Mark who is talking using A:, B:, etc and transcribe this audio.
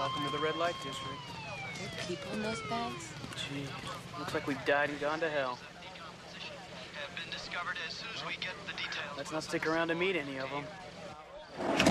A: Welcome to the red light district.
B: There are people in those bags?
A: Gee, looks like we've died and gone to hell.
C: Have been discovered as soon as we get the details.
A: Let's not stick around to meet any of them.